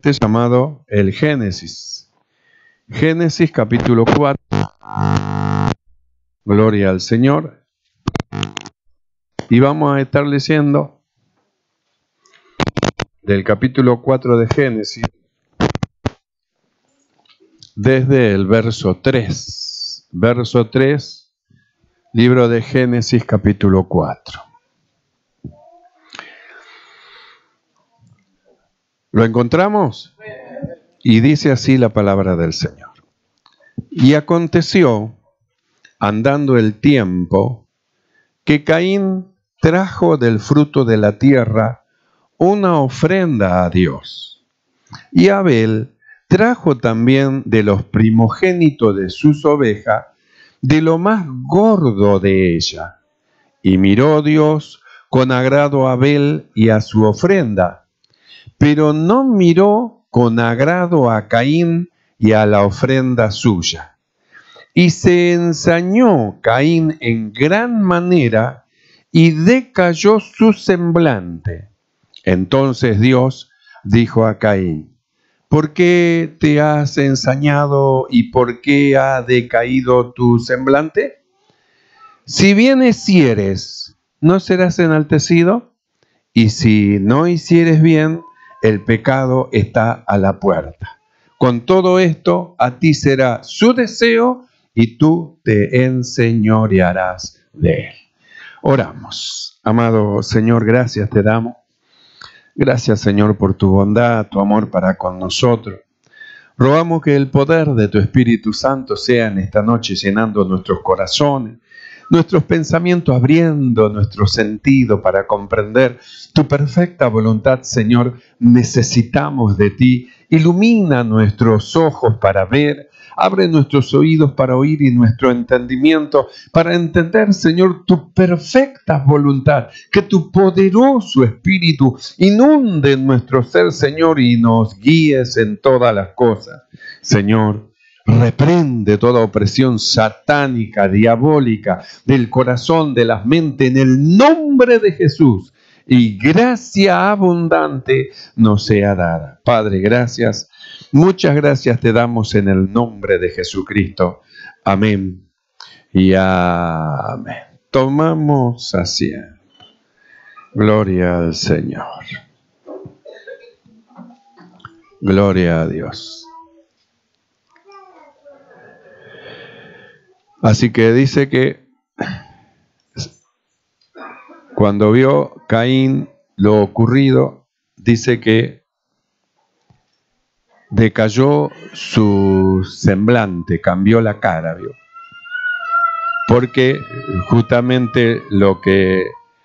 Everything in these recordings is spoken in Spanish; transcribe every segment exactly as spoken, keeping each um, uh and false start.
llamado el Génesis. Génesis capítulo cuatro. Gloria al Señor. Y vamos a estar leyendo del capítulo cuatro de Génesis desde el verso tres. Verso tres, libro de Génesis capítulo cuatro. ¿Lo encontramos? Y dice así la palabra del Señor. Y aconteció, andando el tiempo, que Caín trajo del fruto de la tierra una ofrenda a Dios. Y Abel trajo también de los primogénitos de sus ovejas, de lo más gordo de ella. Y miró Dios con agrado a Abel y a su ofrenda, pero no miró con agrado a Caín y a la ofrenda suya. Y se ensañó Caín en gran manera y decayó su semblante. Entonces Dios dijo a Caín: ¿por qué te has ensañado y por qué ha decaído tu semblante? Si bien hicieres, ¿no serás enaltecido? Y si no hicieres bien, el pecado está a la puerta. Con todo esto, a ti será su deseo y tú te enseñorearás de él. Oramos. Amado Señor, gracias te damos. Gracias, Señor, por tu bondad, tu amor para con nosotros. Rogamos que el poder de tu Espíritu Santo sea en esta noche llenando nuestros corazones, nuestros pensamientos, abriendo nuestro sentido para comprender tu perfecta voluntad, Señor. Necesitamos de ti. Ilumina nuestros ojos para ver, abre nuestros oídos para oír y nuestro entendimiento para entender, Señor, tu perfecta voluntad. Que tu poderoso Espíritu inunde nuestro ser, Señor, y nos guíes en todas las cosas. Señor, reprende toda opresión satánica, diabólica, del corazón, de las mentes, en el nombre de Jesús. Y gracia abundante nos sea dada. Padre, gracias. Muchas gracias te damos en el nombre de Jesucristo. Amén y amén. Tomamos asiento. Gloria al Señor. Gloria a Dios. Así que dice que cuando vio Caín lo ocurrido, dice que decayó su semblante, cambió la cara, ¿vio? Porque justamente lo que,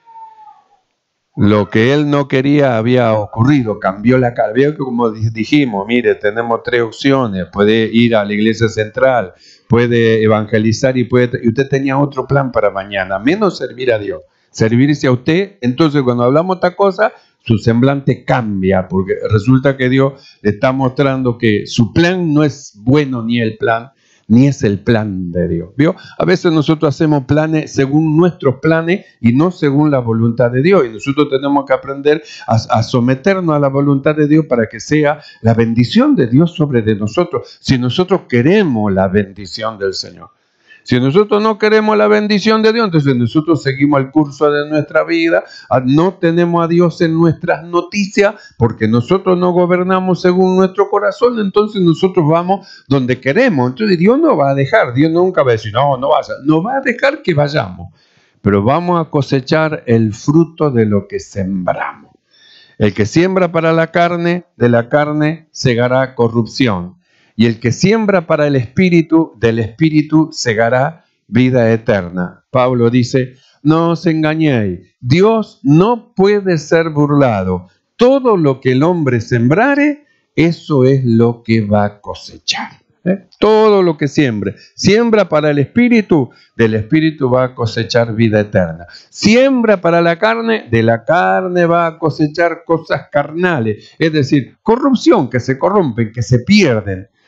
lo que él no quería había ocurrido, cambió la cara. Vio que, como dijimos, mire, tenemos tres opciones: puede ir a la iglesia central, puede evangelizar y, puede, y usted tenía otro plan para mañana, menos servir a Dios. Servirse a usted. Entonces, cuando hablamos de esta cosa, su semblante cambia, porque resulta que Dios le está mostrando que su plan no es bueno, ni el plan, ni es el plan de Dios. ¿Vio? A veces nosotros hacemos planes según nuestros planes y no según la voluntad de Dios. Y nosotros tenemos que aprender a, a someternos a la voluntad de Dios para que sea la bendición de Dios sobre de nosotros. Si nosotros queremos la bendición del Señor. Si nosotros no queremos la bendición de Dios, entonces nosotros seguimos el curso de nuestra vida, no tenemos a Dios en nuestras noticias, porque nosotros no gobernamos según nuestro corazón, entonces nosotros vamos donde queremos. Entonces Dios no va a dejar, Dios nunca va a decir, no, no vaya, no va a dejar que vayamos, pero vamos a cosechar el fruto de lo que sembramos. El que siembra para la carne, de la carne segará corrupción. Y el que siembra para el Espíritu, del Espíritu segará vida eterna. Pablo dice, no os engañéis, Dios no puede ser burlado. Todo lo que el hombre sembrare, eso es lo que va a cosechar. ¿Eh? Todo lo que siembre. Siembra para el Espíritu, del Espíritu va a cosechar vida eterna. Siembra para la carne, de la carne va a cosechar cosas carnales. Es decir, corrupción, que se corrompen, que se pierden.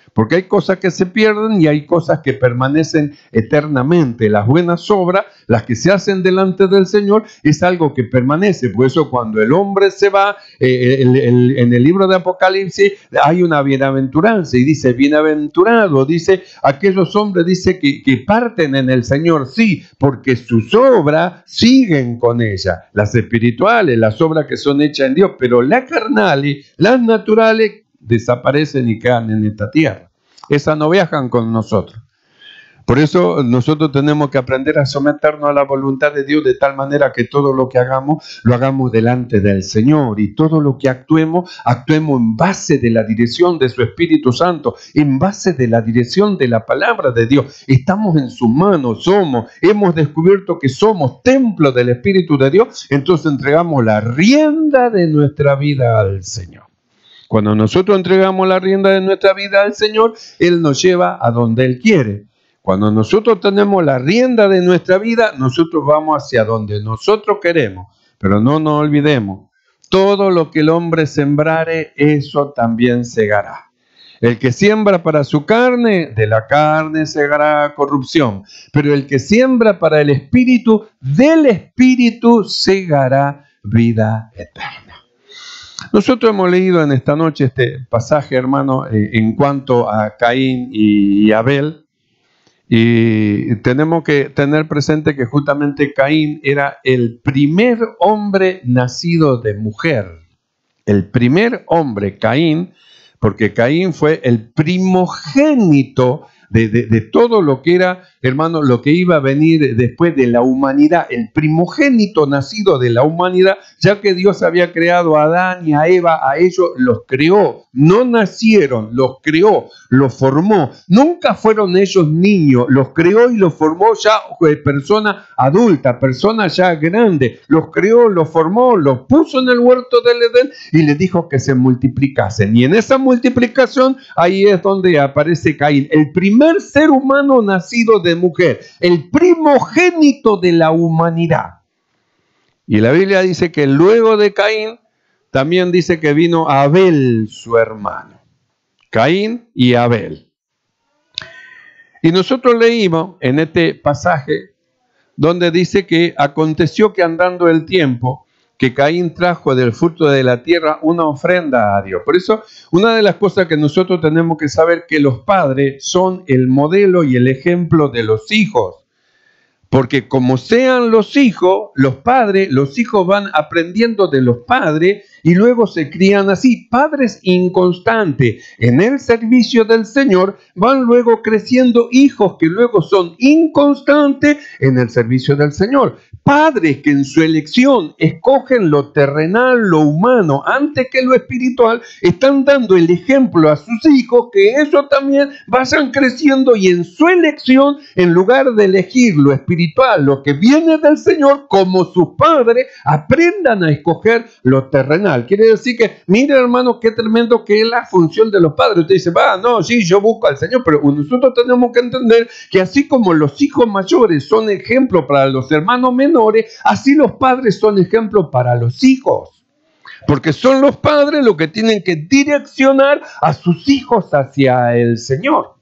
Porque hay cosas que se pierden y hay cosas que permanecen eternamente. Las buenas obras, las que se hacen delante del Señor, es algo que permanece. Por eso cuando el hombre se va, eh, el, el, en el libro de Apocalipsis hay una bienaventuranza y dice, bienaventurado, dice, aquellos hombres, dice, que, que parten en el Señor, sí, porque sus obras siguen con ella. Las espirituales, las obras que son hechas en Dios, pero las carnales, las naturales, desaparecen y quedan en esta tierra. Esas no viajan con nosotros. Por eso nosotros tenemos que aprender a someternos a la voluntad de Dios de tal manera que todo lo que hagamos, lo hagamos delante del Señor, y todo lo que actuemos, actuemos en base de la dirección de su Espíritu Santo, en base de la dirección de la palabra de Dios. Estamos en sus manos, somos, hemos descubierto que somos templo del Espíritu de Dios, entonces entregamos la rienda de nuestra vida al Señor. Cuando nosotros entregamos la rienda de nuestra vida al Señor, Él nos lleva a donde Él quiere. Cuando nosotros tenemos la rienda de nuestra vida, nosotros vamos hacia donde nosotros queremos. Pero no nos olvidemos, todo lo que el hombre sembrare, eso también segará. El que siembra para su carne, de la carne segará corrupción. Pero el que siembra para el Espíritu, del Espíritu segará vida eterna. Nosotros hemos leído en esta noche este pasaje, hermano, eh, en cuanto a Caín y Abel, y tenemos que tener presente que justamente Caín era el primer hombre nacido de mujer. El primer hombre, Caín, porque Caín fue el primogénito de, de, de todo lo que era, hermano, lo que iba a venir después de la humanidad, el primogénito nacido de la humanidad, ya que Dios había creado a Adán y a Eva, a ellos los creó, no nacieron, los creó, los formó, nunca fueron ellos niños, los creó y los formó ya persona adulta, persona ya grande, los creó, los formó, los puso en el huerto del Edén y les dijo que se multiplicasen, y en esa multiplicación ahí es donde aparece Caín, el primer ser humano nacido de mujer, el primogénito de la humanidad. Y la Biblia dice que luego de Caín, también dice que vino Abel, su hermano. Caín y Abel. Y nosotros leímos en este pasaje, donde dice que aconteció que andando el tiempo, que Caín trajo del fruto de la tierra una ofrenda a Dios. Por eso, una de las cosas que nosotros tenemos que saber, que los padres son el modelo y el ejemplo de los hijos. Porque como sean los hijos, los padres, los hijos van aprendiendo de los padres y luego se crían así. Padres inconstantes en el servicio del Señor van luego creciendo hijos que luego son inconstantes en el servicio del Señor. Padres que en su elección escogen lo terrenal, lo humano, antes que lo espiritual, están dando el ejemplo a sus hijos que ellos también vayan creciendo y en su elección, en lugar de elegir lo espiritual, lo que viene del Señor, como sus padres, aprendan a escoger lo terrenal. Quiere decir que, mire hermano, qué tremendo que es la función de los padres. Usted dice, va, no, sí, yo busco al Señor, pero nosotros tenemos que entender que así como los hijos mayores son ejemplo para los hermanos menores, así los padres son ejemplo para los hijos. Porque son los padres los que tienen que direccionar a sus hijos hacia el Señor.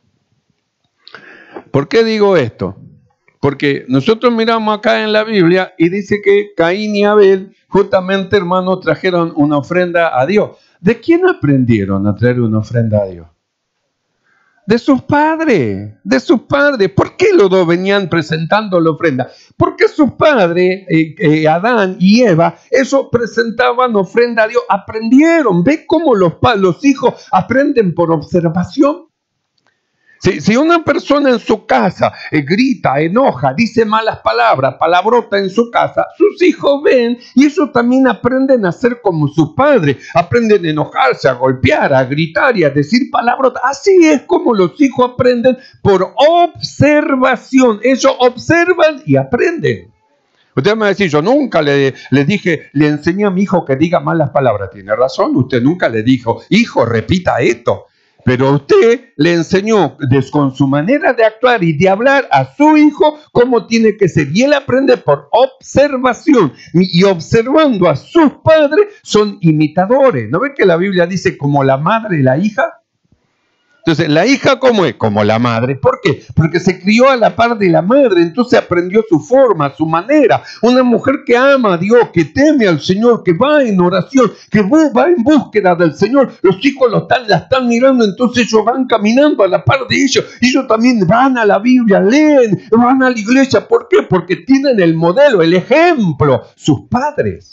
¿Por qué digo esto? Porque nosotros miramos acá en la Biblia y dice que Caín y Abel justamente, hermanos, trajeron una ofrenda a Dios. ¿De quién aprendieron a traer una ofrenda a Dios? De sus padres, de sus padres. ¿Por qué los dos venían presentando la ofrenda? Porque sus padres, eh, eh, Adán y Eva, eso presentaban ofrenda a Dios. Aprendieron. ¿Ve cómo los, los hijos aprenden por observación? Si, si una persona en su casa eh, grita, enoja, dice malas palabras, palabrota en su casa, sus hijos ven y ellos también aprenden a ser como sus padres. Aprenden a enojarse, a golpear, a gritar y a decir palabrotas. Así es como los hijos aprenden por observación. Ellos observan y aprenden. Usted me va a decir, yo nunca le, le dije, le enseñé a mi hijo que diga malas palabras. Tiene razón, usted nunca le dijo, hijo, repita esto. Pero usted le enseñó con su manera de actuar y de hablar a su hijo cómo tiene que ser. Y él aprende por observación. Y observando a sus padres son imitadores. ¿No ve que la Biblia dice como la madre y la hija? Entonces, ¿la hija cómo es? Como la madre. ¿Por qué? Porque se crió a la par de la madre, entonces aprendió su forma, su manera. Una mujer que ama a Dios, que teme al Señor, que va en oración, que va en búsqueda del Señor. Los hijos lo están, la están mirando, entonces ellos van caminando a la par de ellos. Ellos también van a la Biblia, leen, van a la iglesia. ¿Por qué? Porque tienen el modelo, el ejemplo, sus padres.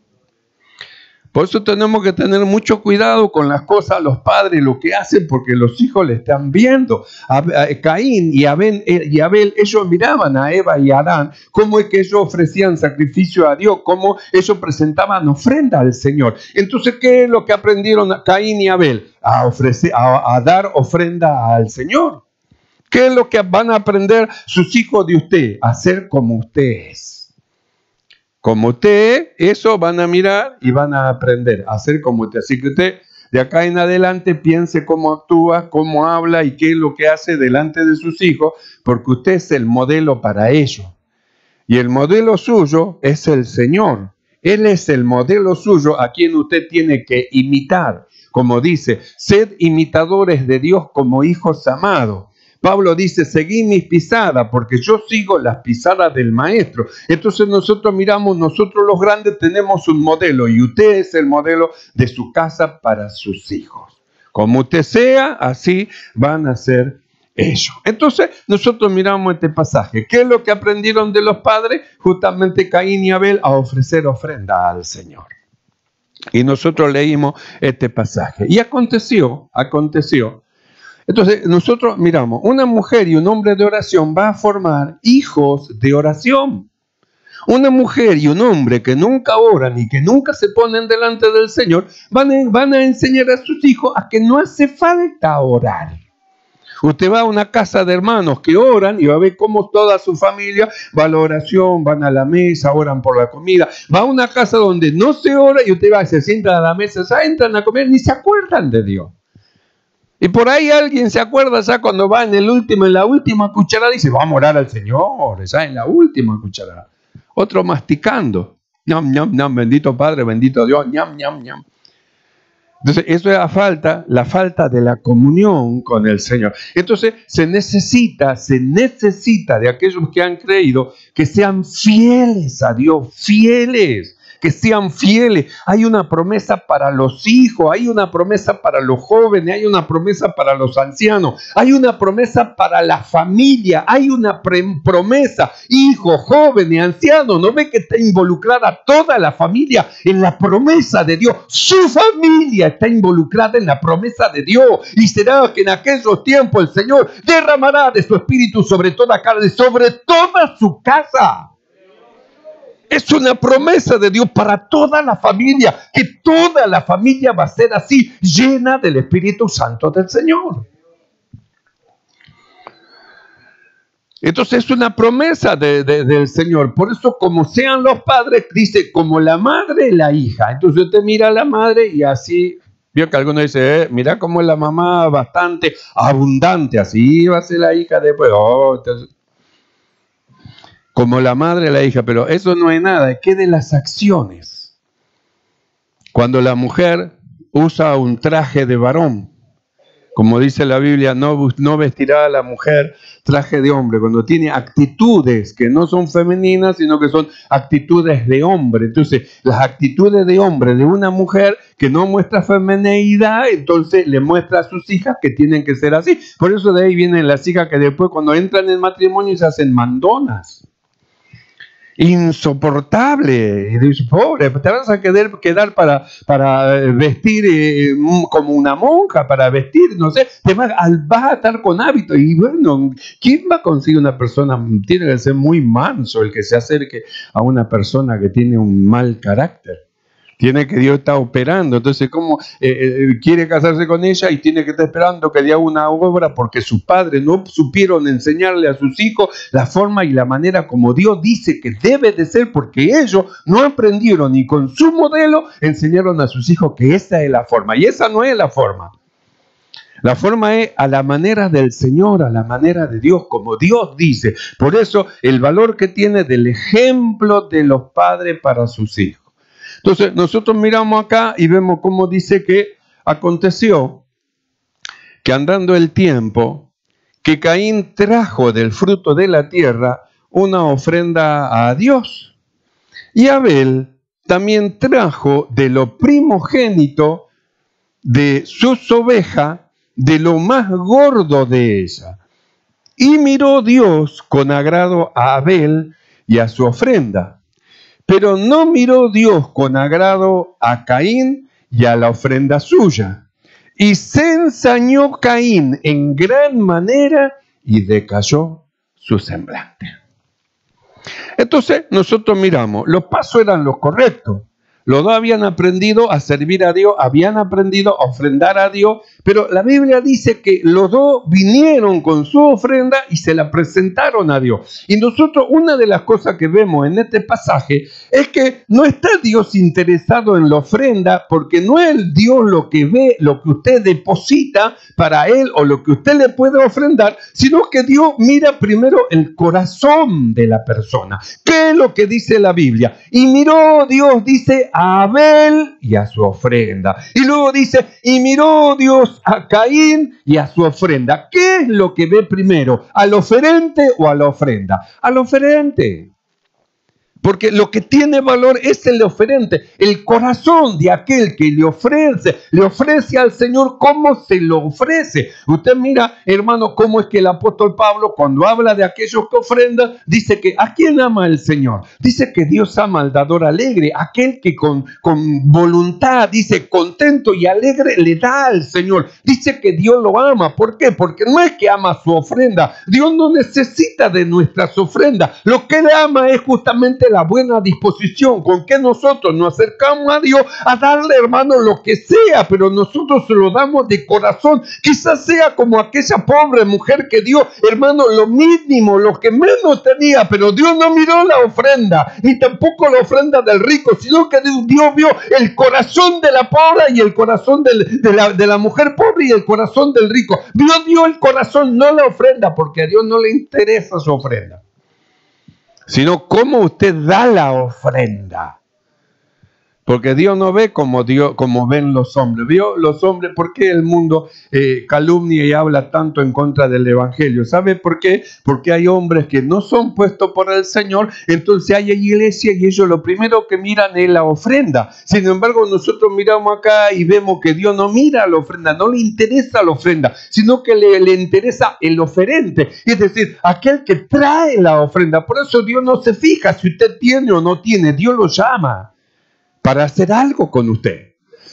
Por eso tenemos que tener mucho cuidado con las cosas, los padres, lo que hacen, porque los hijos le están viendo. A, a Caín y Abel, y Abel, ellos miraban a Eva y a Adán, cómo es que ellos ofrecían sacrificio a Dios, cómo ellos presentaban ofrenda al Señor. Entonces, ¿qué es lo que aprendieron Caín y Abel? A, ofrecer, a, a dar ofrenda al Señor. ¿Qué es lo que van a aprender sus hijos de usted? A ser como usted es. Como usted, eso van a mirar y van a aprender a ser como usted. Así que usted de acá en adelante piense cómo actúa, cómo habla y qué es lo que hace delante de sus hijos, porque usted es el modelo para ellos. Y el modelo suyo es el Señor. Él es el modelo suyo a quien usted tiene que imitar. Como dice, sed imitadores de Dios como hijos amados. Pablo dice, seguí mis pisadas, porque yo sigo las pisadas del maestro. Entonces nosotros miramos, nosotros los grandes tenemos un modelo, y usted es el modelo de su casa para sus hijos. Como usted sea, así van a ser ellos. Entonces nosotros miramos este pasaje. ¿Qué es lo que aprendieron de los padres? Justamente Caín y Abel a ofrecer ofrenda al Señor. Y nosotros leímos este pasaje. Y aconteció, aconteció, entonces, nosotros miramos, una mujer y un hombre de oración va a formar hijos de oración. Una mujer y un hombre que nunca oran y que nunca se ponen delante del Señor, van a, van a enseñar a sus hijos a que no hace falta orar. Usted va a una casa de hermanos que oran y va a ver cómo toda su familia va a la oración, van a la mesa, oran por la comida. Va a una casa donde no se ora y usted va y se sienta a la mesa, ya entran a comer, ni se acuerdan de Dios. Y por ahí alguien se acuerda ya cuando va en el último, en la última cucharada y dice, vamos a orar al Señor, ya en la última cucharada. Otro masticando. Ñam, ñam, ñam, bendito Padre, bendito Dios, ñam, ñam, ñam. Entonces, eso es la falta, la falta de la comunión con el Señor. Entonces, se necesita, se necesita de aquellos que han creído que sean fieles a Dios, fieles. Que sean fieles. Hay una promesa para los hijos, hay una promesa para los jóvenes, hay una promesa para los ancianos, hay una promesa para la familia, hay una promesa, hijos, jóvenes, ancianos. ¿No ve que está involucrada toda la familia en la promesa de Dios? Su familia está involucrada en la promesa de Dios. Y será que en aquellos tiempos el Señor derramará de su espíritu sobre toda carne, sobre toda su casa. Es una promesa de Dios para toda la familia, que toda la familia va a ser así, llena del Espíritu Santo del Señor. Entonces es una promesa de, de, del Señor. Por eso, como sean los padres, dice, como la madre y la hija. Entonces usted mira a la madre y así, vio que alguno dice, eh, mira cómo es la mamá bastante abundante, así va a ser la hija después. Oh, entonces, como la madre y la hija, pero eso no es nada. ¿Qué de las acciones? Cuando la mujer usa un traje de varón, como dice la Biblia, no, no vestirá a la mujer traje de hombre. Cuando tiene actitudes que no son femeninas, sino que son actitudes de hombre. Entonces, las actitudes de hombre de una mujer que no muestra femineidad, entonces le muestra a sus hijas que tienen que ser así. Por eso de ahí vienen las hijas que después cuando entran en matrimonio se hacen mandonas. Insoportable. Y dice, pobre, te vas a quedar, quedar para, para vestir eh, como una monja, para vestir, no sé, te vas, vas a estar con hábito. Y bueno, ¿quién va a conseguir una persona? Tiene que ser muy manso el que se acerque a una persona que tiene un mal carácter. Tiene que Dios está operando. Entonces, ¿cómo eh, eh, quiere casarse con ella y tiene que estar esperando que dé una obra porque sus padres no supieron enseñarle a sus hijos la forma y la manera como Dios dice que debe de ser, porque ellos no aprendieron y con su modelo enseñaron a sus hijos que esa es la forma. Y esa no es la forma. La forma es a la manera del Señor, a la manera de Dios, como Dios dice. Por eso, el valor que tiene del ejemplo de los padres para sus hijos. Entonces, nosotros miramos acá y vemos cómo dice que aconteció que andando el tiempo, que Caín trajo del fruto de la tierra una ofrenda a Dios. Y Abel también trajo de lo primogénito de sus ovejas, de lo más gordo de ella. Y miró Dios con agrado a Abel y a su ofrenda. Pero no miró Dios con agrado a Caín y a la ofrenda suya. Y se ensañó Caín en gran manera y decayó su semblante. Entonces nosotros miramos, los pasos eran los correctos. Los dos habían aprendido a servir a Dios, habían aprendido a ofrendar a Dios, pero la Biblia dice que los dos vinieron con su ofrenda y se la presentaron a Dios. Y nosotros, una de las cosas que vemos en este pasaje es que no está Dios interesado en la ofrenda, porque no es Dios lo que ve, lo que usted deposita para Él o lo que usted le puede ofrendar, sino que Dios mira primero el corazón de la persona. ¿Qué es lo que dice la Biblia? Y miró Dios, dice, a Abel y a su ofrenda. Y luego dice, y miró Dios a Caín y a su ofrenda. ¿Qué es lo que ve primero? ¿Al oferente o a la ofrenda? Al oferente. Porque lo que tiene valor es el oferente, el corazón de aquel que le ofrece, le ofrece al Señor cómo se lo ofrece. Usted mira, hermano, cómo es que el apóstol Pablo, cuando habla de aquellos que ofrendan, dice que ¿a quién ama el Señor? Dice que Dios ama al dador alegre, aquel que con, con voluntad, dice, contento y alegre le da al Señor. Dice que Dios lo ama. ¿Por qué? Porque no es que ama su ofrenda. Dios no necesita de nuestras ofrendas. Lo que Él ama es justamente la buena disposición con que nosotros nos acercamos a Dios a darle, hermano, lo que sea, pero nosotros se lo damos de corazón. Quizás sea como aquella pobre mujer que dio, hermano, lo mínimo, lo que menos tenía, pero Dios no miró la ofrenda, ni tampoco la ofrenda del rico, sino que Dios vio el corazón de la pobre y el corazón del, de, la, de la mujer pobre y el corazón del rico. Dios dio el corazón, no la ofrenda, porque a Dios no le interesa su ofrenda, sino cómo usted da la ofrenda. Porque Dios no ve como, Dios, como ven los hombres. ¿Vio los hombres? ¿Por qué el mundo eh, calumnia y habla tanto en contra del Evangelio? ¿Sabe por qué? Porque hay hombres que no son puestos por el Señor, entonces hay iglesia y ellos lo primero que miran es la ofrenda. Sin embargo, nosotros miramos acá y vemos que Dios no mira la ofrenda, no le interesa la ofrenda, sino que le, le interesa el oferente, es decir, aquel que trae la ofrenda. Por eso Dios no se fija si usted tiene o no tiene, Dios lo llama para hacer algo con usted.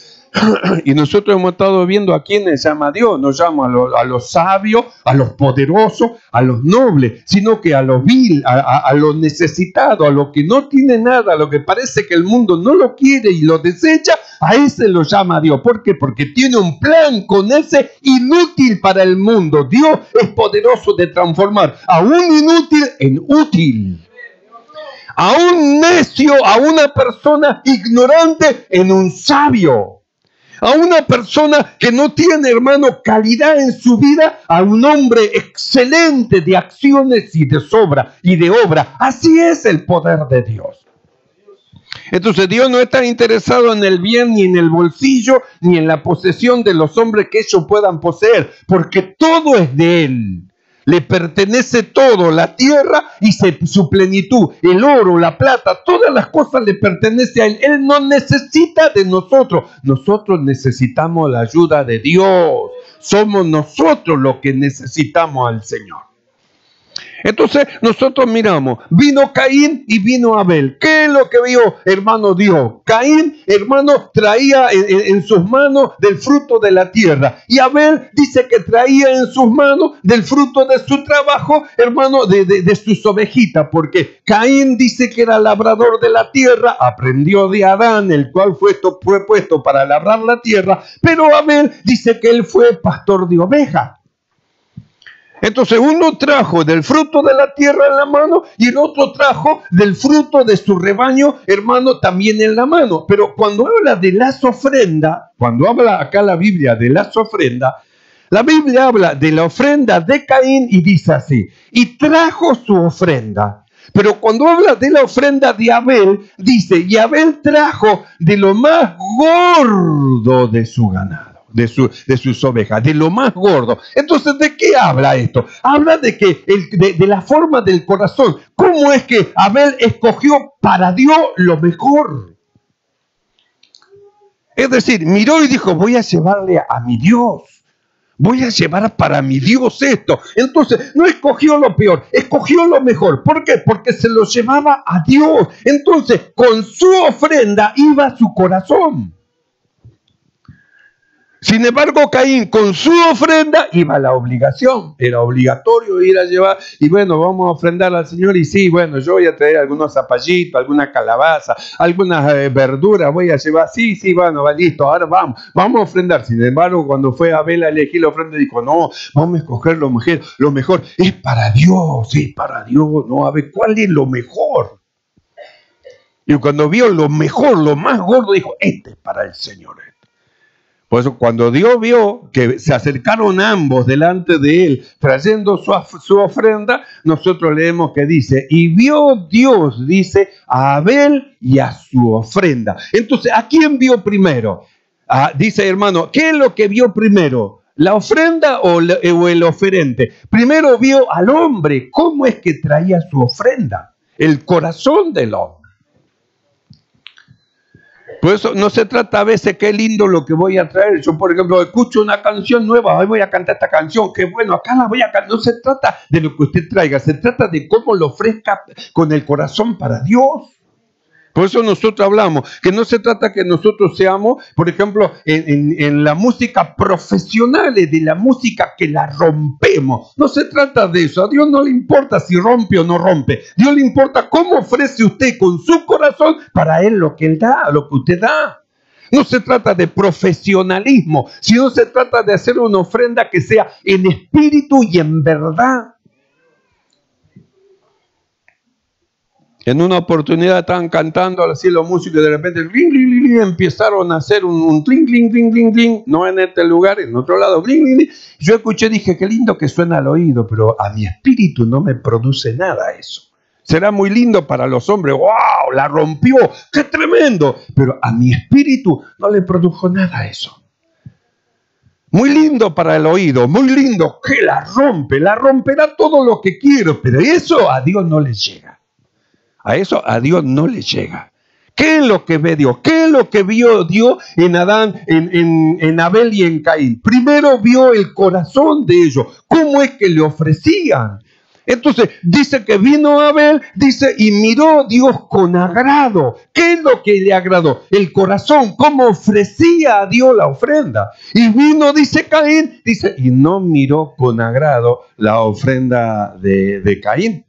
Y nosotros hemos estado viendo a quiénes llama Dios. No llama a, lo, a los sabios, a los poderosos, a los nobles, sino que a los vil, a, a, a los necesitados, a los que no tienen nada, a lo que parece que el mundo no lo quiere y lo desecha, a ese lo llama Dios. ¿Por qué? Porque tiene un plan con ese inútil para el mundo. Dios es poderoso de transformar a un inútil en útil, a un necio, a una persona ignorante en un sabio, a una persona que no tiene, hermano, calidad en su vida, a un hombre excelente de acciones y de sobra y de obra. Así es el poder de Dios. Entonces Dios no está interesado en el bien, ni en el bolsillo, ni en la posesión de los hombres que ellos puedan poseer, porque todo es de Él. Le pertenece todo, la tierra y su plenitud, el oro, la plata, todas las cosas le pertenecen a Él. Él no necesita de nosotros, nosotros necesitamos la ayuda de Dios. Somos nosotros los que necesitamos al Señor. Entonces nosotros miramos, vino Caín y vino Abel. ¿Qué es lo que vio, hermano, Dios? Caín, hermano, traía en, en, en sus manos del fruto de la tierra. Y Abel dice que traía en sus manos del fruto de su trabajo, hermano, de, de, de sus ovejitas. Porque Caín dice que era labrador de la tierra, aprendió de Adán, el cual fue, fue puesto para labrar la tierra. Pero Abel dice que él fue pastor de ovejas. Entonces uno trajo del fruto de la tierra en la mano y el otro trajo del fruto de su rebaño, hermano, también en la mano. Pero cuando habla de las ofrendas, cuando habla acá la Biblia de las ofrendas, la Biblia habla de la ofrenda de Caín y dice así, y trajo su ofrenda. Pero cuando habla de la ofrenda de Abel, dice, y Abel trajo de lo más gordo de su ganado. de, su, de sus ovejas, de lo más gordo. Entonces, ¿de qué habla esto? Habla de que el, de, de la forma del corazón. ¿Cómo es que Abel escogió para Dios lo mejor? Es decir, miró y dijo, voy a llevarle a mi Dios. Voy a llevar para mi Dios esto. Entonces, no escogió lo peor, escogió lo mejor. ¿Por qué? Porque se lo llevaba a Dios. Entonces, con su ofrenda iba su corazón. Sin embargo, Caín, con su ofrenda, iba la obligación. Era obligatorio ir a llevar. Y bueno, vamos a ofrendar al Señor. Y sí, bueno, yo voy a traer algunos zapallitos, alguna calabaza, algunas eh, verduras voy a llevar. Sí, sí, bueno, va listo, ahora vamos. Vamos a ofrendar. Sin embargo, cuando fue Abel a elegir la ofrenda, dijo, no, vamos a escoger lo mejor. Lo mejor es para Dios, sí, para Dios. No, a ver, ¿cuál es lo mejor? Y cuando vio lo mejor, lo más gordo, dijo, este es para el Señor. Por eso cuando Dios vio que se acercaron ambos delante de él trayendo su, su ofrenda, nosotros leemos que dice, y vio Dios, dice, a Abel y a su ofrenda. Entonces, ¿a quién vio primero? Ah, dice hermano, ¿qué es lo que vio primero? ¿La ofrenda o, la, o el oferente? Primero vio al hombre, ¿cómo es que traía su ofrenda? El corazón del hombre. Por eso no se trata a veces qué lindo lo que voy a traer. Yo, por ejemplo, escucho una canción nueva, hoy voy a cantar esta canción, qué bueno, acá la voy a cantar. No se trata de lo que usted traiga, se trata de cómo lo ofrezca con el corazón para Dios. Por eso nosotros hablamos, que no se trata que nosotros seamos, por ejemplo, en, en, en la música profesionales, de la música que la rompemos. No se trata de eso. A Dios no le importa si rompe o no rompe. A Dios le importa cómo ofrece usted con su corazón para Él lo que Él da, lo que usted da. No se trata de profesionalismo, sino se trata de hacer una ofrenda que sea en espíritu y en verdad. En una oportunidad estaban cantando así los músicos y de repente ring, ring, ring, empezaron a hacer un, un cling, cling, cling, cling, cling, no en este lugar, en otro lado. Cling, cling, cling. Yo escuché y dije, qué lindo que suena al oído, pero a mi espíritu no me produce nada eso. Será muy lindo para los hombres, wow, la rompió, qué tremendo, pero a mi espíritu no le produjo nada eso. Muy lindo para el oído, muy lindo, que la rompe, la romperá todo lo que quiero, pero eso a Dios no le llega. A eso a Dios no le llega. ¿Qué es lo que ve Dios? ¿Qué es lo que vio Dios en Adán, en, en, en Abel y en Caín? Primero vio el corazón de ellos. ¿Cómo es que le ofrecían? Entonces dice que vino Abel, dice, y miró Dios con agrado. ¿Qué es lo que le agradó? El corazón, cómo ofrecía a Dios la ofrenda. Y vino, dice Caín, dice, y no miró con agrado la ofrenda de, de Caín.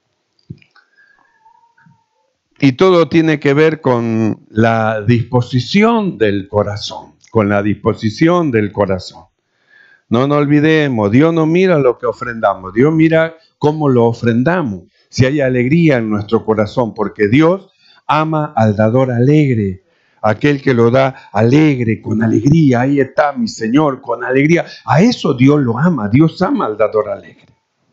Y todo tiene que ver con la disposición del corazón, con la disposición del corazón. No nos olvidemos, Dios no mira lo que ofrendamos, Dios mira cómo lo ofrendamos. Si hay alegría en nuestro corazón, porque Dios ama al dador alegre, aquel que lo da alegre, con alegría. Ahí está mi Señor, con alegría. A eso Dios lo ama, Dios ama al dador alegre.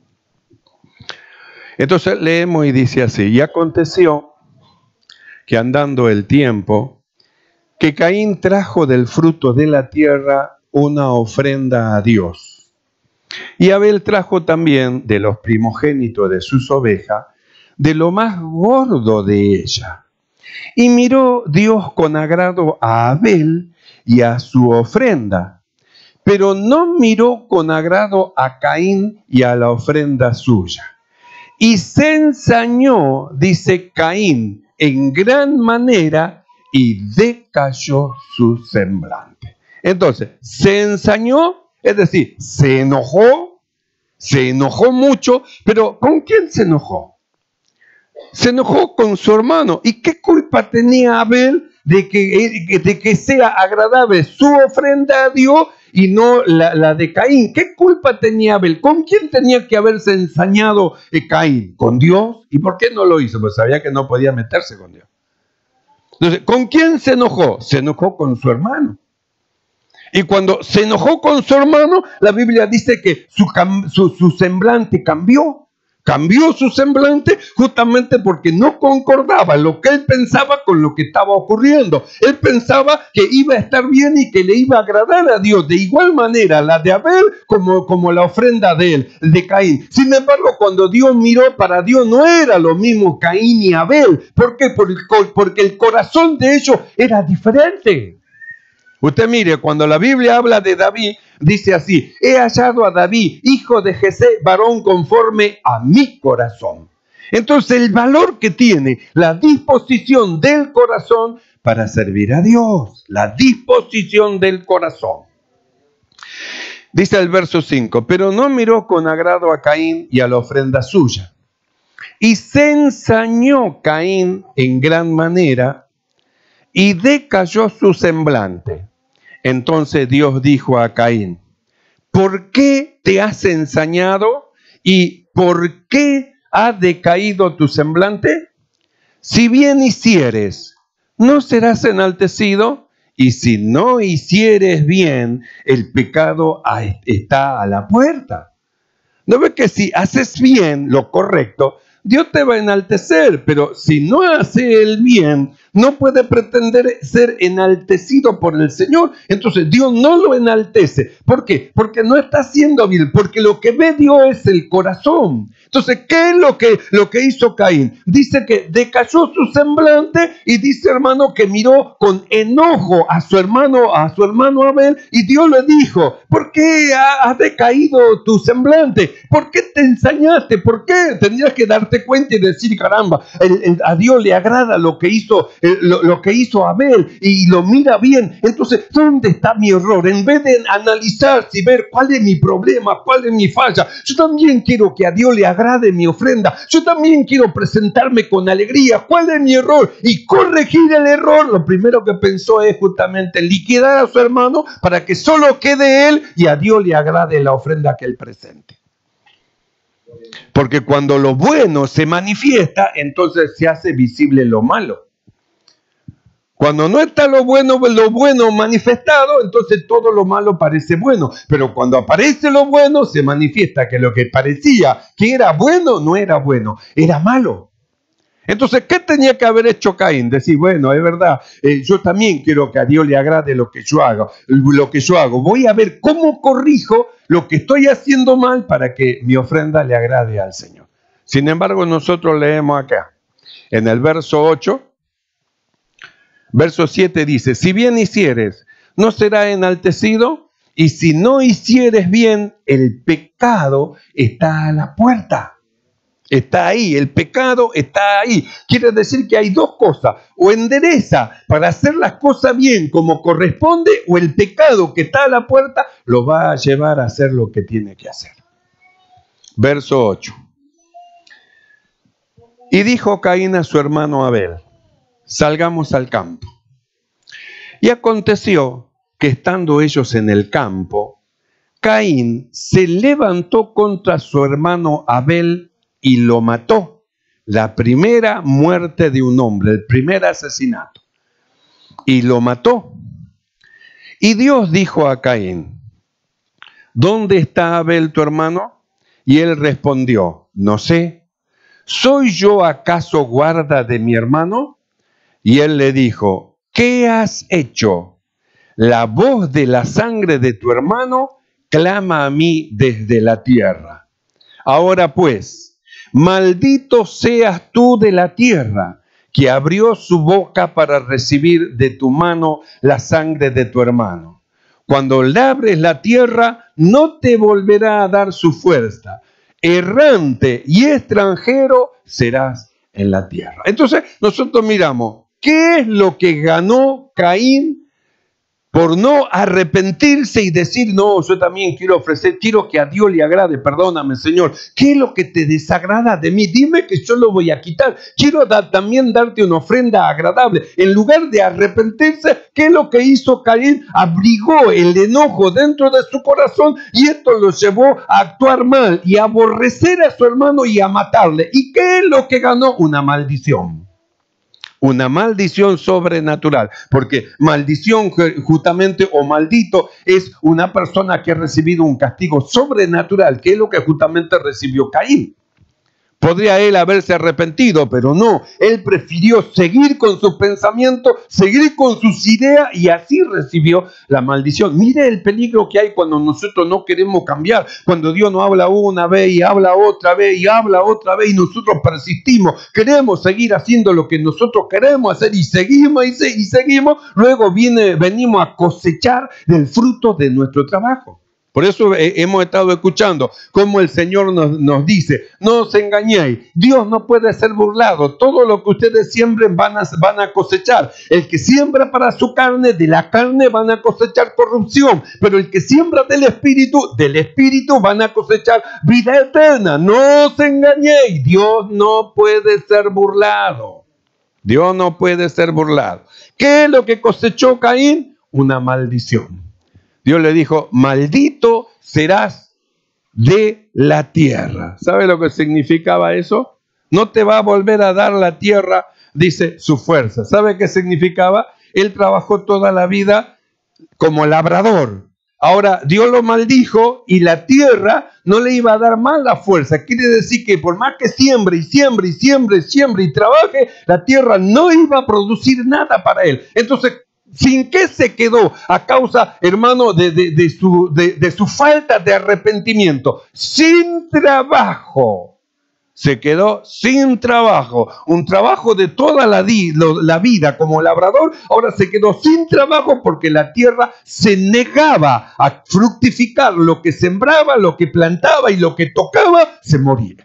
Entonces leemos y dice así, y aconteció que andando el tiempo, que Caín trajo del fruto de la tierra una ofrenda a Dios. Y Abel trajo también de los primogénitos de sus ovejas, de lo más gordo de ella. Y miró Dios con agrado a Abel y a su ofrenda, pero no miró con agrado a Caín y a la ofrenda suya. Y se ensañó, dice Caín, en gran manera, y decayó su semblante. Entonces, se ensañó, es decir, se enojó, se enojó mucho, pero ¿con quién se enojó? Se enojó con su hermano. ¿Y qué culpa tenía Abel de que, de que sea agradable su ofrenda a Dios y no la, la de Caín? ¿Qué culpa tenía Abel? ¿Con quién tenía que haberse ensañado Caín? ¿Con Dios? ¿Y por qué no lo hizo? Pues sabía que no podía meterse con Dios. Entonces, ¿con quién se enojó? Se enojó con su hermano. Y cuando se enojó con su hermano, la Biblia dice que su, su, su semblante cambió. Cambió su semblante justamente porque no concordaba lo que él pensaba con lo que estaba ocurriendo. Él pensaba que iba a estar bien y que le iba a agradar a Dios. De igual manera la de Abel como, como la ofrenda de él, de Caín. Sin embargo, cuando Dios miró, para Dios no era lo mismo Caín y Abel. ¿Por qué? Porque el corazón de ellos era diferente. Usted mire, cuando la Biblia habla de David, dice así: he hallado a David, hijo de Jesé, varón conforme a mi corazón. Entonces el valor que tiene la disposición del corazón para servir a Dios, la disposición del corazón. Dice el verso cinco, pero no miró con agrado a Caín y a la ofrenda suya. Y se ensañó Caín en gran manera y decayó su semblante. Entonces Dios dijo a Caín: ¿por qué te has ensañado y por qué ha decaído tu semblante? Si bien hicieres, ¿no serás enaltecido? Y si no hicieres bien, el pecado está a la puerta. ¿No ves que si haces bien lo correcto, Dios te va a enaltecer? Pero si no hace el bien, no puede pretender ser enaltecido por el Señor. Entonces Dios no lo enaltece. ¿Por qué? Porque no está haciendo bien. Porque lo que ve Dios es el corazón. Entonces, ¿qué es lo que, lo que hizo Caín? Dice que decayó su semblante y dice, hermano, que miró con enojo a su hermano, a su hermano Abel, y Dios le dijo: ¿por qué ha, ha decaído tu semblante? ¿Por qué te ensañaste? ¿Por qué? Tendrías que darte cuenta y decir: caramba, el, el, a Dios le agrada lo que hizo, el, lo, lo que hizo Abel y lo mira bien. Entonces, ¿dónde está mi error? En vez de analizarse y ver cuál es mi problema, cuál es mi falla, yo también quiero que a Dios le agrade de mi ofrenda. Yo también quiero presentarme con alegría. ¿Cuál es mi error? Y corregir el error. Lo primero que pensó es justamente liquidar a su hermano para que solo quede él y a Dios le agrade la ofrenda que él presente. Porque cuando lo bueno se manifiesta, entonces se hace visible lo malo. Cuando no está lo bueno, lo bueno manifestado, entonces todo lo malo parece bueno. Pero cuando aparece lo bueno, se manifiesta que lo que parecía que era bueno, no era bueno, era malo. Entonces, ¿qué tenía que haber hecho Caín? Decir, bueno, es verdad, eh, yo también quiero que a Dios le agrade lo que yo hago, lo que yo hago. Voy a ver cómo corrijo lo que estoy haciendo mal para que mi ofrenda le agrade al Señor. Sin embargo, nosotros leemos acá, en el verso ocho, verso siete dice: si bien hicieres, ¿no será enaltecido? Y si no hicieres bien, el pecado está a la puerta. Está ahí, el pecado está ahí. Quiere decir que hay dos cosas: o endereza para hacer las cosas bien como corresponde, o el pecado que está a la puerta lo va a llevar a hacer lo que tiene que hacer. Verso ocho. Y dijo Caín a su hermano Abel: salgamos al campo. Y aconteció que estando ellos en el campo, Caín se levantó contra su hermano Abel y lo mató. La primera muerte de un hombre, el primer asesinato. Y lo mató. Y Dios dijo a Caín: ¿dónde está Abel tu hermano? Y él respondió: no sé. ¿Soy yo acaso guarda de mi hermano? Y él le dijo: ¿qué has hecho? La voz de la sangre de tu hermano clama a mí desde la tierra. Ahora pues, maldito seas tú de la tierra, que abrió su boca para recibir de tu mano la sangre de tu hermano. Cuando labres la tierra, no te volverá a dar su fuerza. Errante y extranjero serás en la tierra. Entonces, nosotros miramos, ¿qué es lo que ganó Caín por no arrepentirse y decir: no, yo también quiero ofrecer, quiero que a Dios le agrade, perdóname, Señor? ¿Qué es lo que te desagrada de mí? Dime que yo lo voy a quitar. Quiero da, también darte una ofrenda agradable. En lugar de arrepentirse, ¿qué es lo que hizo Caín? Abrigó el enojo dentro de su corazón y esto lo llevó a actuar mal y a aborrecer a su hermano y a matarle. ¿Y qué es lo que ganó? Una maldición. Una maldición sobrenatural, porque maldición justamente o maldito es una persona que ha recibido un castigo sobrenatural, que es lo que justamente recibió Caín. Podría él haberse arrepentido, pero no. Él prefirió seguir con sus pensamientos, seguir con sus ideas y así recibió la maldición. Mire el peligro que hay cuando nosotros no queremos cambiar. Cuando Dios nos habla una vez y habla otra vez y habla otra vez y nosotros persistimos. Queremos seguir haciendo lo que nosotros queremos hacer y seguimos y, se, y seguimos. Luego viene, venimos a cosechar del fruto de nuestro trabajo. Por eso hemos estado escuchando cómo el Señor nos, nos dice, no os engañéis, Dios no puede ser burlado, todo lo que ustedes siembren van a, van a cosechar. El que siembra para su carne, de la carne van a cosechar corrupción, pero el que siembra del Espíritu, del Espíritu van a cosechar vida eterna. No os engañéis, Dios no puede ser burlado. Dios no puede ser burlado. ¿Qué es lo que cosechó Caín? Una maldición. Dios le dijo, maldito serás de la tierra. ¿Sabe lo que significaba eso? No te va a volver a dar la tierra, dice, su fuerza. ¿Sabe qué significaba? Él trabajó toda la vida como labrador. Ahora Dios lo maldijo y la tierra no le iba a dar más la fuerza. Quiere decir que por más que siembre y siembre y siembre y siembre y trabaje, la tierra no iba a producir nada para él. Entonces, ¿sin qué se quedó? A causa, hermano, de, de, de, su, de, de su falta de arrepentimiento. Sin trabajo. Se quedó sin trabajo. Un trabajo de toda la, di, lo, la vida como labrador. Ahora se quedó sin trabajo porque la tierra se negaba a fructificar. Lo que sembraba, lo que plantaba y lo que tocaba, se moría.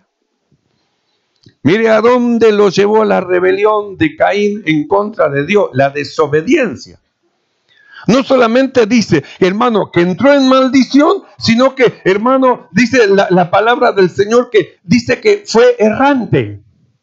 Mire a dónde lo llevó la rebelión de Caín en contra de Dios, la desobediencia. No solamente dice, hermano, que entró en maldición, sino que, hermano, dice la, la palabra del Señor que dice que fue errante.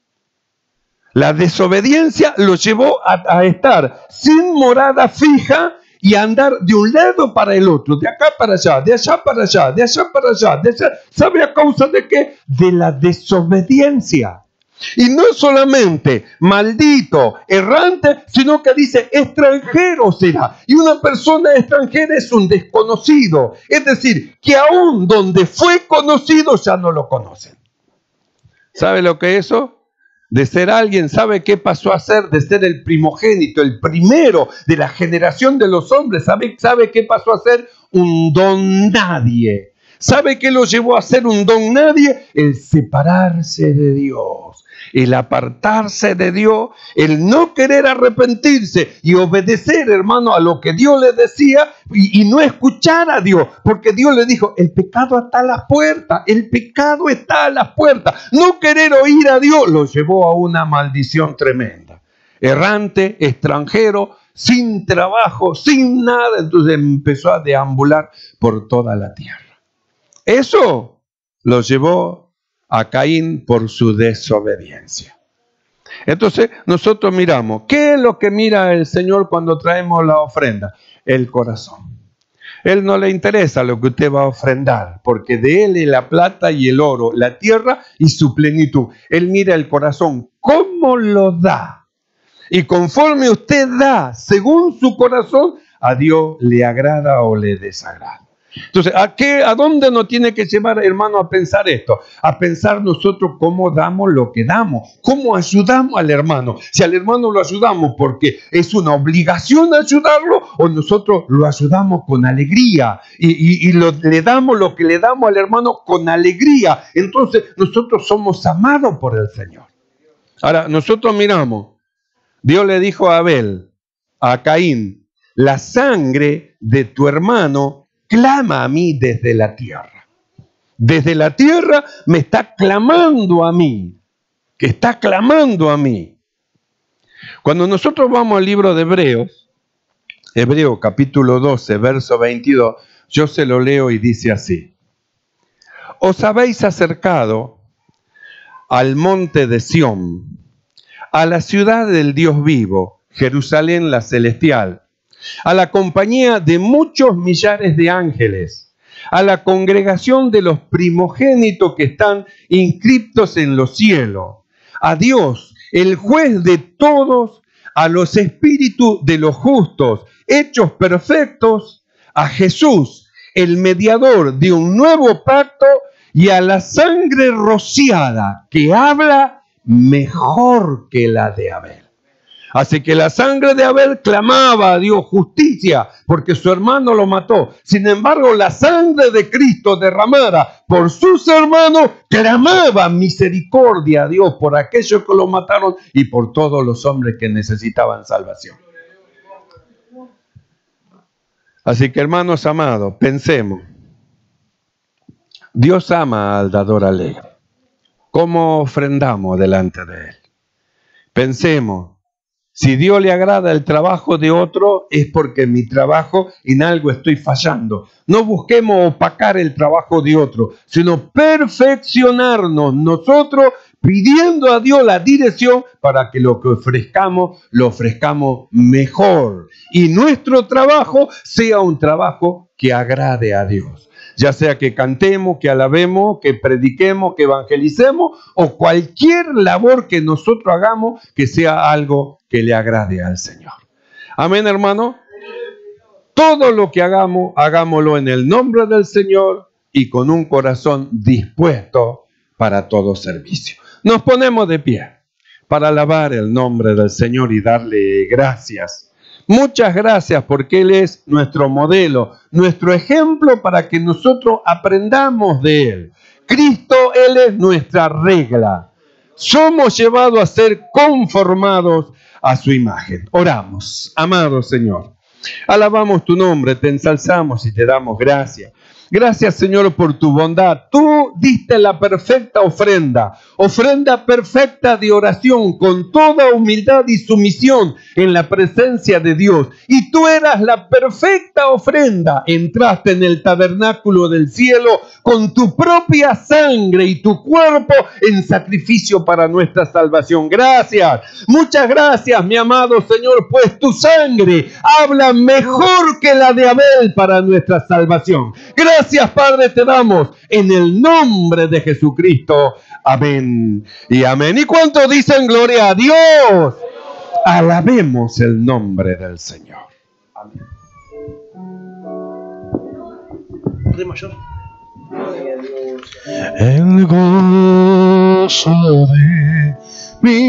La desobediencia lo llevó a, a estar sin morada fija y a andar de un lado para el otro, de acá para allá, de allá para allá, de allá para allá. De allá. ¿Sabe a causa de qué? De la desobediencia. Y no solamente maldito, errante, sino que dice extranjero será. Y una persona extranjera es un desconocido. Es decir, que aún donde fue conocido ya no lo conocen. ¿Sabe lo que es eso? De ser alguien, ¿sabe qué pasó a ser? De ser el primogénito, el primero de la generación de los hombres. ¿Sabe, sabe qué pasó a ser? Un don nadie. ¿Sabe qué lo llevó a ser un don nadie? El separarse de Dios. El apartarse de Dios, el no querer arrepentirse y obedecer, hermano, a lo que Dios le decía y, y no escuchar a Dios, porque Dios le dijo, el pecado está a las puertas, el pecado está a las puertas. No querer oír a Dios lo llevó a una maldición tremenda. Errante, extranjero, sin trabajo, sin nada, entonces empezó a deambular por toda la tierra. Eso lo llevó a Caín por su desobediencia. Entonces nosotros miramos, ¿qué es lo que mira el Señor cuando traemos la ofrenda? El corazón. Él no le interesa lo que usted va a ofrendar, porque de Él es la plata y el oro, la tierra y su plenitud. Él mira el corazón, ¿cómo lo da? Y conforme usted da, según su corazón, a Dios le agrada o le desagrada. Entonces, ¿a qué, a dónde nos tiene que llevar, hermano, a pensar esto? A pensar nosotros cómo damos lo que damos, cómo ayudamos al hermano. Si al hermano lo ayudamos porque es una obligación ayudarlo, o nosotros lo ayudamos con alegría y, y, y lo, le damos lo que le damos al hermano con alegría. Entonces, nosotros somos amados por el Señor. Ahora, nosotros miramos, Dios le dijo a Abel, a Caín, la sangre de tu hermano clama a mí desde la tierra. Desde la tierra me está clamando a mí. Que está clamando a mí. Cuando nosotros vamos al libro de Hebreos, Hebreo capítulo doce, verso veintidós, yo se lo leo y dice así. Os habéis acercado al monte de Sión, a la ciudad del Dios vivo, Jerusalén la celestial, a la compañía de muchos millares de ángeles, a la congregación de los primogénitos que están inscriptos en los cielos, a Dios, el juez de todos, a los espíritus de los justos, hechos perfectos, a Jesús, el mediador de un nuevo pacto, y a la sangre rociada que habla mejor que la de Abel. Así que la sangre de Abel clamaba a Dios justicia porque su hermano lo mató. Sin embargo, la sangre de Cristo derramada por sus hermanos clamaba misericordia a Dios por aquellos que lo mataron y por todos los hombres que necesitaban salvación. Así que, hermanos amados, pensemos. Dios ama al dador alegre. ¿Cómo ofrendamos delante de Él? Pensemos. Si Dios le agrada el trabajo de otro, es porque mi trabajo en algo estoy fallando. No busquemos opacar el trabajo de otro, sino perfeccionarnos nosotros pidiendo a Dios la dirección para que lo que ofrezcamos, lo ofrezcamos mejor. Y nuestro trabajo sea un trabajo que agrade a Dios. Ya sea que cantemos, que alabemos, que prediquemos, que evangelicemos o cualquier labor que nosotros hagamos que sea algo que le agrade al Señor. Amén, hermano. Todo lo que hagamos, hagámoslo en el nombre del Señor y con un corazón dispuesto para todo servicio. Nos ponemos de pie para alabar el nombre del Señor y darle gracias. Muchas gracias porque Él es nuestro modelo, nuestro ejemplo para que nosotros aprendamos de Él. Cristo, Él es nuestra regla. Somos llevados a ser conformados a su imagen. Oramos, amado Señor. Alabamos tu nombre, te ensalzamos y te damos gracias. Gracias, Señor, por tu bondad. Tú diste la perfecta ofrenda, ofrenda perfecta de oración, con toda humildad y sumisión en la presencia de Dios. Y tú eras la perfecta ofrenda. Entraste en el tabernáculo del cielo con tu propia sangre y tu cuerpo en sacrificio para nuestra salvación. Gracias, muchas gracias, mi amado Señor, pues tu sangre habla mejor que la de Abel para nuestra salvación. Gracias. Gracias, Padre, te damos en el nombre de Jesucristo. Amén y amén. ¿Y cuántos dicen gloria a Dios? Alabemos el nombre del Señor. Amén. Re mayor. El gozo de mi